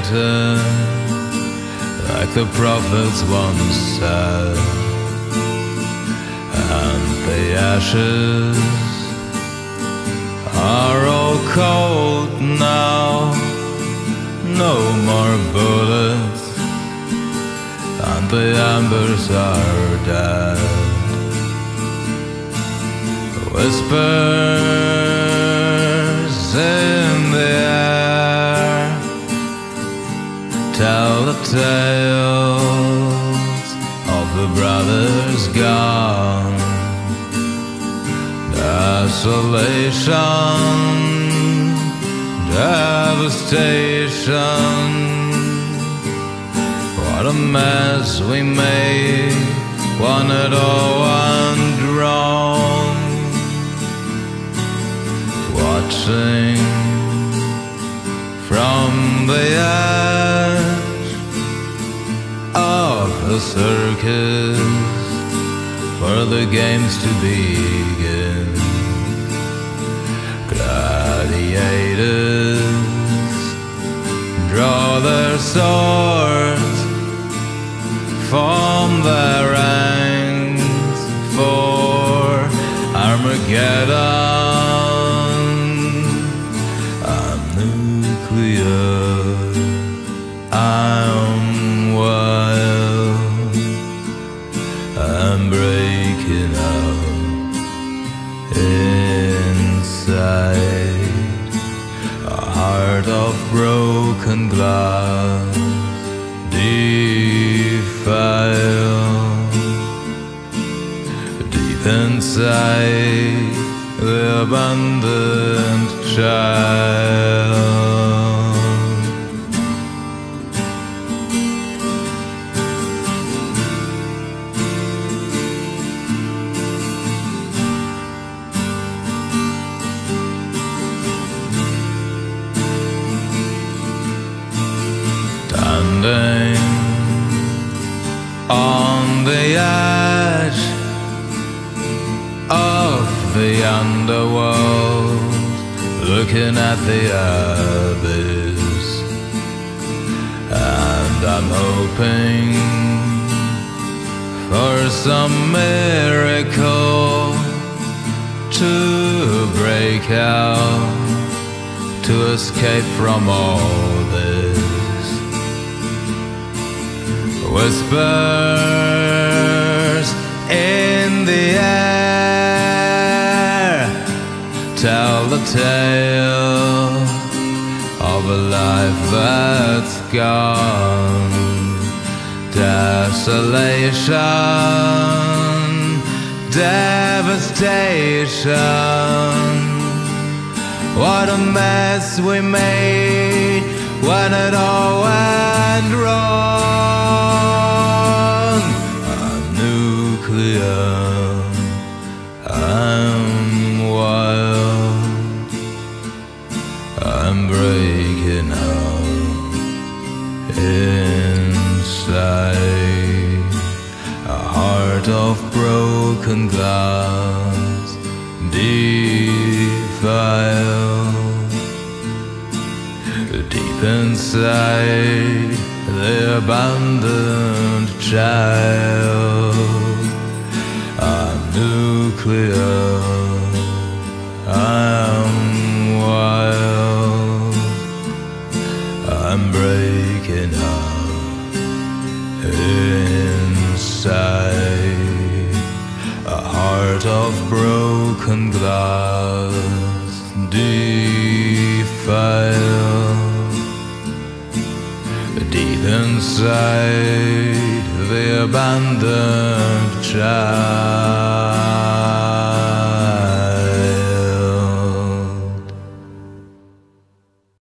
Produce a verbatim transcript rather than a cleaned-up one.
waiting, like the prophets once said. And the ashes are all cold now, no more bullets, and the embers are dead. Whispers in the air tell the tales of the brothers gone. Desolation, devastation, what a mess we made, one and all undrawn. Watching from the edge of the circus for the games to begin. Gladiators draw their swords, form their ranks for Armageddon. I'm nuclear, I'm wild, I'm breaking out inside a heart of broken glass, defiled deep inside the abandoned child. Standing on the edge of the underworld, looking at the abyss, and I'm hoping for some miracle to break out, to escape from all this. Whispers in the air tell the tale of a life that's gone. Desolation, devastation, what a mess we made when it all went wrong. I'm nuclear, I'm wild, I'm breaking out inside a heart of broken glass, defiled deep inside the abandoned child. I'm nuclear, I'm wild, I'm breaking out inside a heart of broken glass, defiled deep inside the abandoned child.